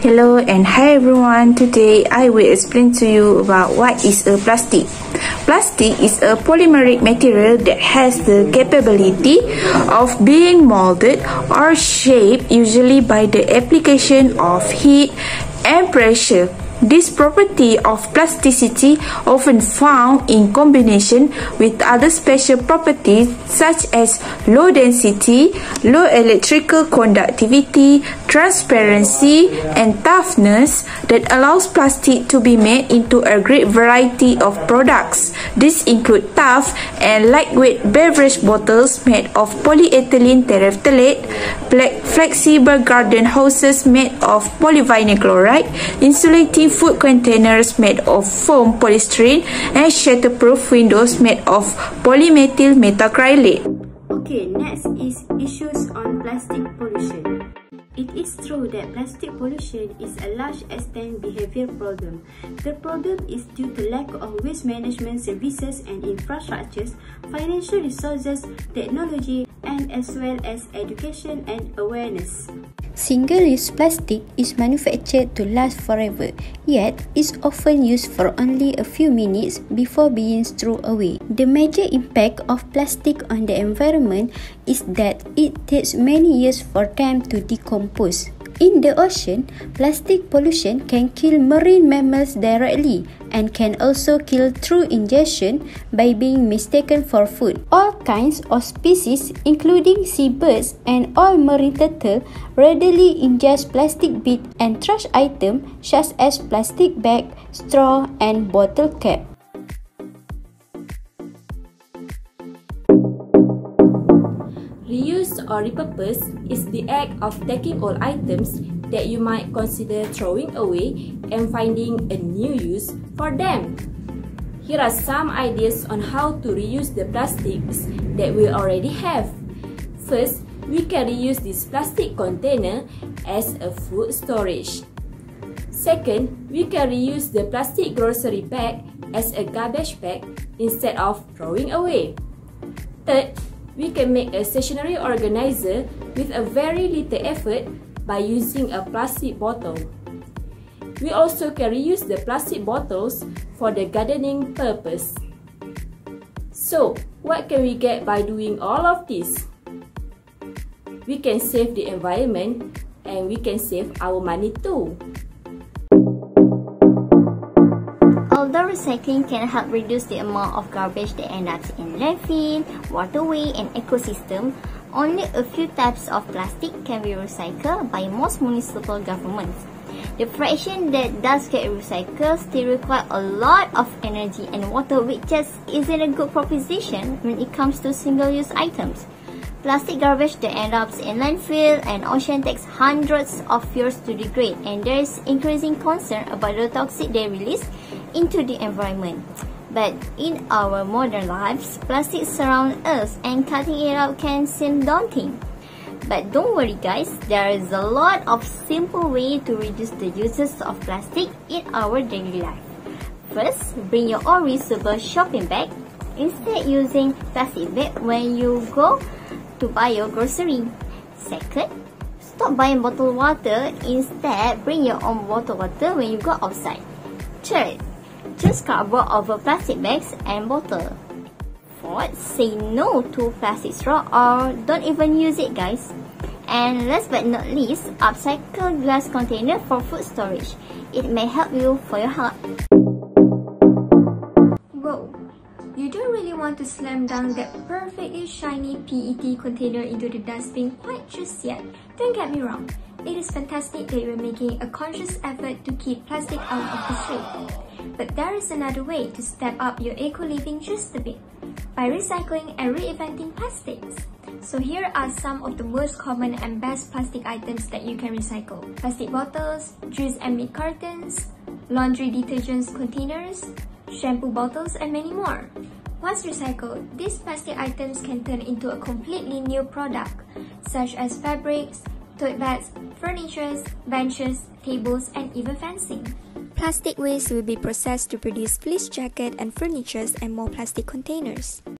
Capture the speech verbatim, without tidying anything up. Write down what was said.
Hello and hi everyone. Today I will explain to you about what is a plastic. Plastic is a polymeric material that has the capability of being molded or shaped, usually by the application of heat and pressure. This property of plasticity often found in combination with other special properties such as low density, low electrical conductivity, transparency, and toughness that allows plastic to be made into a great variety of products. These include tough and lightweight beverage bottles made of polyethylene terephthalate, flexible garden hoses made of polyvinyl chloride, insulating food containers made of foam polystyrene, and shatterproof windows made of polymethyl methacrylate. Okay, next is issues on plastic pollution. It is true that plastic pollution is a large extent behavior problem. The problem is due to lack of waste management services and infrastructures, financial resources, technology, and as well as education and awareness. Single-use plastic is manufactured to last forever, yet is often used for only a few minutes before being thrown away. The major impact of plastic on the environment is that it takes many years for them to decompose. In the ocean, plastic pollution can kill marine mammals directly and can also kill through ingestion by being mistaken for food. All kinds of species, including seabirds and all marine turtle, readily ingest plastic bits and trash items such as plastic bag, straw, and bottle cap. Reuse or repurpose is the act of taking old items that you might consider throwing away and finding a new use for them. Here are some ideas on how to reuse the plastics that we already have. First, we can reuse this plastic container as a food storage. Second, we can reuse the plastic grocery bag as a garbage bag instead of throwing away. Third, we can make a stationary organizer with a very little effort by using a plastic bottle. We also can reuse the plastic bottles for the gardening purpose. So, what can we get by doing all of this? We can save the environment and we can save our money too. Although recycling can help reduce the amount of garbage that ends up in landfill, waterway, and ecosystem, only a few types of plastic can be recycled by most municipal governments. The fraction that does get recycled still require a lot of energy and water, which just isn't a good proposition when it comes to single-use items. Plastic garbage that ends up in landfill and ocean takes hundreds of years to degrade, and there is increasing concern about the toxic they release into the environment. But in our modern lives, plastic surrounds us and cutting it out can seem daunting. But don't worry guys, there is a lot of simple ways to reduce the uses of plastic in our daily life. First, bring your own reusable shopping bag instead using plastic bag when you go to buy your grocery. Second, stop buying bottled water, instead bring your own bottled water when you go outside. Third, choose cardboard over plastic bags and bottle. Fourth, say no to plastic straw or don't even use it guys. And last but not least, upcycle glass container for food storage. It may help you for your health. Whoa! You don't really want to slam down that perfectly shiny P E T container into the dustbin quite just yet. Don't get me wrong, it is fantastic that you're making a conscious effort to keep plastic out of the street. But there is another way to step up your eco-living just a bit, by recycling and reinventing plastics. So here are some of the most common and best plastic items that you can recycle. Plastic bottles, juice and meat cartons, laundry detergents containers, shampoo bottles, and many more. Once recycled, these plastic items can turn into a completely new product, such as fabrics, tote bags, furniture, benches, tables, and even fencing. Plastic waste will be processed to produce fleece jacket and furniture and more plastic containers.